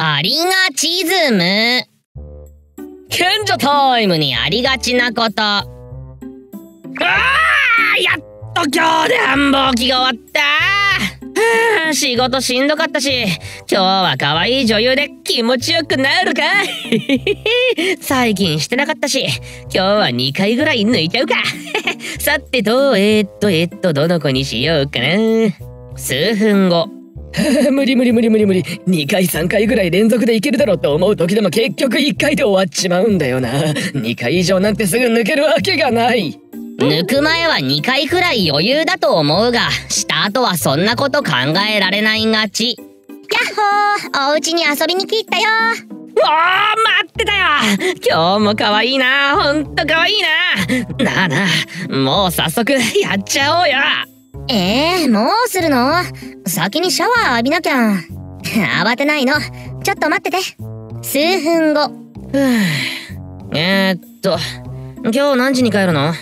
ありがちズム。賢者タイムにありがちなこと。やっと今日で繁忙期が終わった。仕事しんどかったし、今日は可愛い女優で気持ちよくなるか最近してなかったし、今日は2回ぐらい抜いちゃうかさてと、どの子にしようかな。数分後。 無理。2回3回ぐらい連続でいけるだろうと思う時でも結局1回で終わっちまうんだよな。2回以上なんてすぐ抜けるわけがない。 抜く前は2回くらい余裕だと思うが、した後はそんなこと考えられないがち。やっほー、お家に遊びに来たよ。待ってたよ。今日も可愛いな。ほんと可愛いな。なあ、もう早速やっちゃおうよ。もうするの？先にシャワー浴びなきゃ。慌てないの。ちょっと待ってて。数分後。今日何時に帰るの？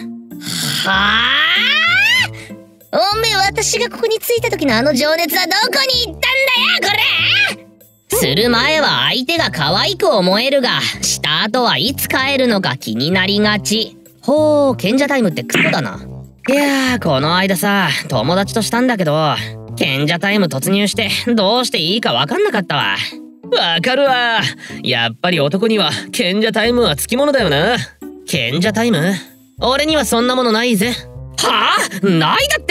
おめえ、私がここに着いた時のあの情熱はどこに行ったんだよ、これ！する前は相手が可愛く思えるが、した後はいつ帰るのか気になりがち。ほう、賢者タイムってクソだな。いやー、この間さ、友達としたんだけど、賢者タイム突入してどうしていいかわかんなかったわ。わかるわ。やっぱり男には賢者タイムはつきものだよな。賢者タイム？俺にはそんなものないぜ。はあ？ないだって？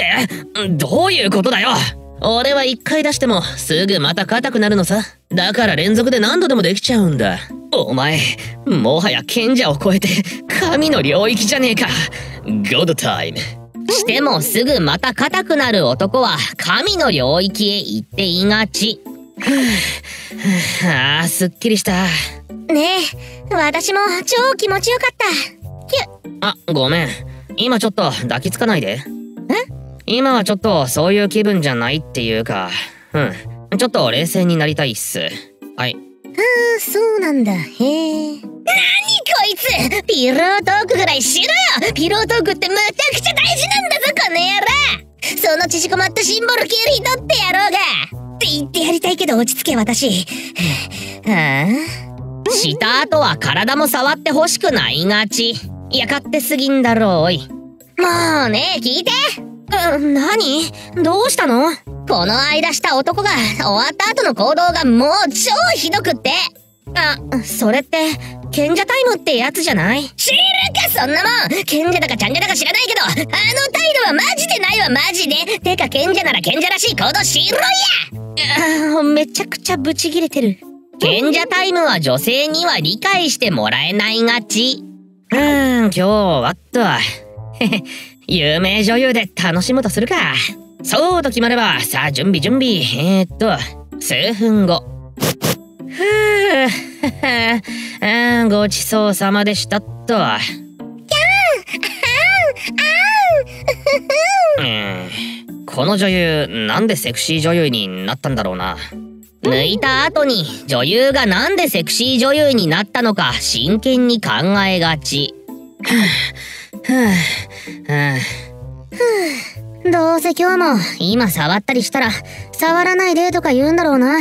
どういうことだよ。俺は1回出してもすぐまた硬くなるのさ。だから連続で何度でもできちゃうんだ。お前、もはや賢者を超えて神の領域じゃねえか。ゴッドタイム。してもすぐまた硬くなる男は神の領域へ行っていがち。すっきりした。ねえ、私も超気持ちよかった。ごめん。今ちょっと抱きつかないで。今はちょっとそういう気分じゃないっていうか、ちょっと冷静になりたいっす。はい。そうなんだ。へえ。なにこいつ！ピロートークぐらいしろよ！ピロートークってむちゃくちゃ大事なんだぞ、この野郎！その縮こまったシンボル切り取ってやろうが！って言ってやりたいけど落ち着け、私。した後は体も触ってほしくないがち。いや、勝手すぎんだろう、おい。もうねえ、聞いて！何？どうしたの？この間した男が終わった後の行動がもう超ひどくって。それって、賢者タイムってやつじゃない？知るか、そんなもん！賢者だかちゃんじゃだか知らないけど、あの態度はマジでないわ、マジで！てか賢者なら賢者らしい行動しろや！めちゃくちゃブチギレてる。賢者タイムは女性には理解してもらえないがち。今日は有名女優で楽しむとするか。そうと決まれば、さあ準備。数分後。ごちそうさまでしたっと。この女優、なんでセクシー女優になったんだろうな。抜いた後に女優がなんでセクシー女優になったのか真剣に考えがち。どうせ今日も今触ったりしたら触らないでとか言うんだろうな。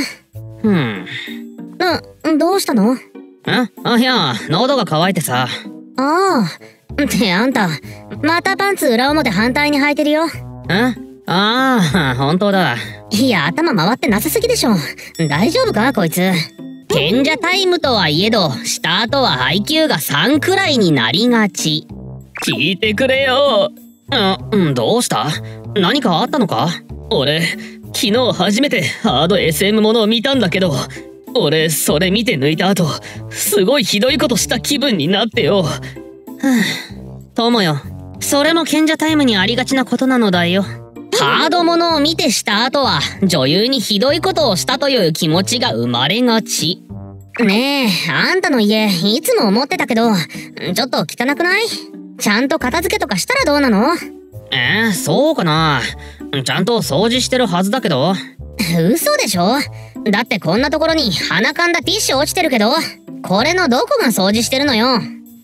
どうしたの？いや、喉が渇いてさ。ってあんた、またパンツ裏表反対に履いてるよ。本当だ。いや、頭回ってなさすぎでしょ。大丈夫かこいつ。賢者タイムとはいえど、した後は IQ が3くらいになりがち。聞いてくれよ。どうした？何かあったのか？俺、昨日初めてハード SM ものを見たんだけど、俺、それ見て抜いた後、すごいひどいことした気分になってよ。友よ、それも賢者タイムにありがちなことなのだよ。ハードものを見てした後は、女優にひどいことをしたという気持ちが生まれがち。ねえ、あんたの家、いつも思ってたけど、ちょっと汚くない？ちゃんと片付けとかしたらどうなの？そうかな。ちゃんと掃除してるはずだけど。嘘でしょ？だってこんなところに鼻かんだティッシュ落ちてるけど、これのどこが掃除してるのよ。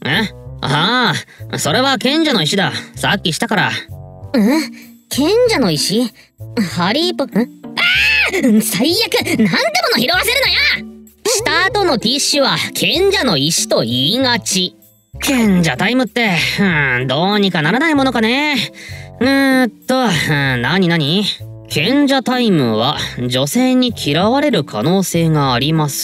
それは賢者の石だ。さっきしたから。賢者の石？ハリーポ最悪！なんでもの拾わせるのよ！しのティッシュは賢者の石と言いがち。賢者タイムって、どうにかならないものかね。何賢者タイムは女性に嫌われる可能性があります。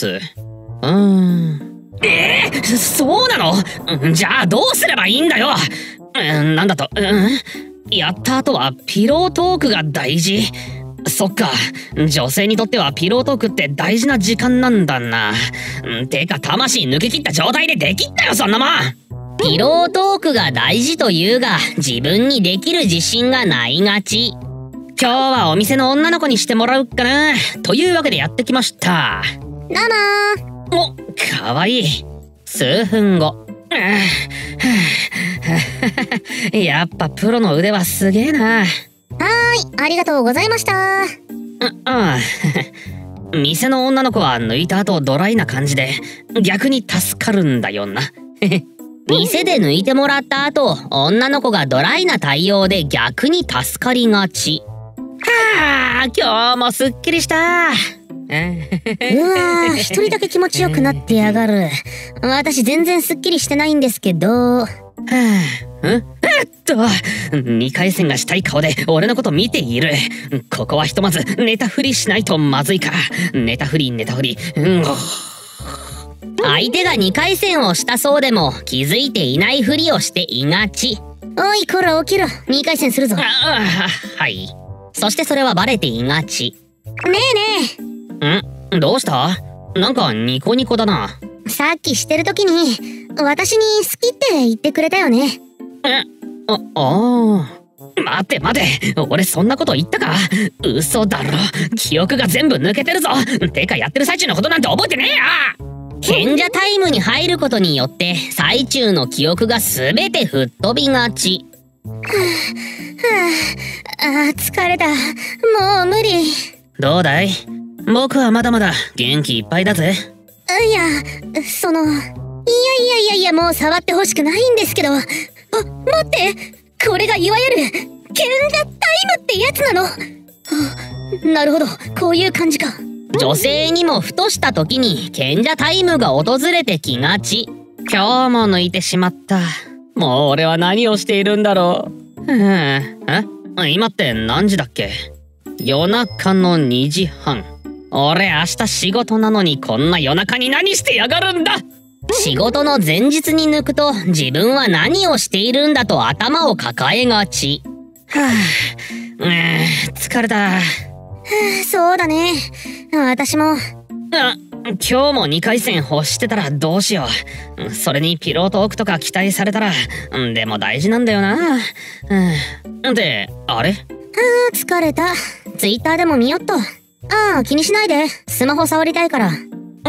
そうなの？じゃあどうすればいいんだよ。なんだと、やった後はピロートークが大事。そっか、女性にとってはピロートークって大事な時間なんだな。てか魂抜け切った状態でできったよ、そんなもん。ピロートークが大事というが、自分にできる自信がないがち。今日はお店の女の子にしてもらうかな。というわけでやってきました。 どうもお、かわいい。数分後。やっぱプロの腕はすげえな。 ありがとうございました。 店の女の子は抜いた後ドライな感じで逆に助かるんだよな。店で抜いてもらった後、女の子がドライな対応で逆に助かりがち。今日もすっきりした。 一人だけ気持ちよくなってやがる。私全然すっきりしてないんですけど。 2回戦がしたい顔で俺のこと見ている。ここはひとまずネタ振りしないとまずいか。ネタ振り。相手が2回戦をしたそうでも気づいていないふりをしていがち。 おいこら起きろ、2回戦するぞ。 はい。そしてそれはバレていがち。 ねえどうした？なんかニコニコだな。 さっきしてる時に私に好きって言ってくれたよね。 待て俺そんなこと言ったか？嘘だろ、記憶が全部抜けてるぞ。てかやってる最中のことなんて覚えてねえよ。賢者タイムに入ることによって最中の記憶が全て吹っ飛びがち。 疲れた。もう無理。 どうだい？僕はまだまだ元気いっぱいだぜ。 いやもう触ってほしくないんですけど。待って、これがいわゆる賢者タイムってやつなの。なるほど、こういう感じか。 女性にもふとした時に賢者タイムが訪れてきがち。今日も抜いてしまった。もう俺は何をしているんだろう。今って何時だっけ？夜中の2時半。俺明日仕事なのにこんな夜中に何してやがるんだ。仕事の前日に抜くと自分は何をしているんだと頭を抱えがち。疲れた。 そうだね、私も。 今日も2回戦欲してたらどうしよう。それにピロートークとか期待されたら、でも大事なんだよな。で、あれ？ 疲れた。ツイッターでも見よっと。気にしないで、スマホ触りたいから。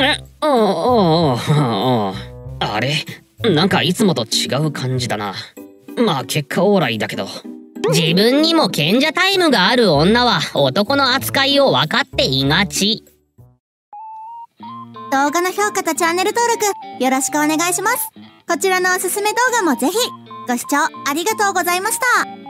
あれ？なんかいつもと違う感じだな。まあ結果オーライだけど。自分にも賢者タイムがある女は男の扱いを分かっていがち。 動画の評価とチャンネル登録よろしくお願いします。こちらのおすすめ動画もぜひ。ご視聴ありがとうございました。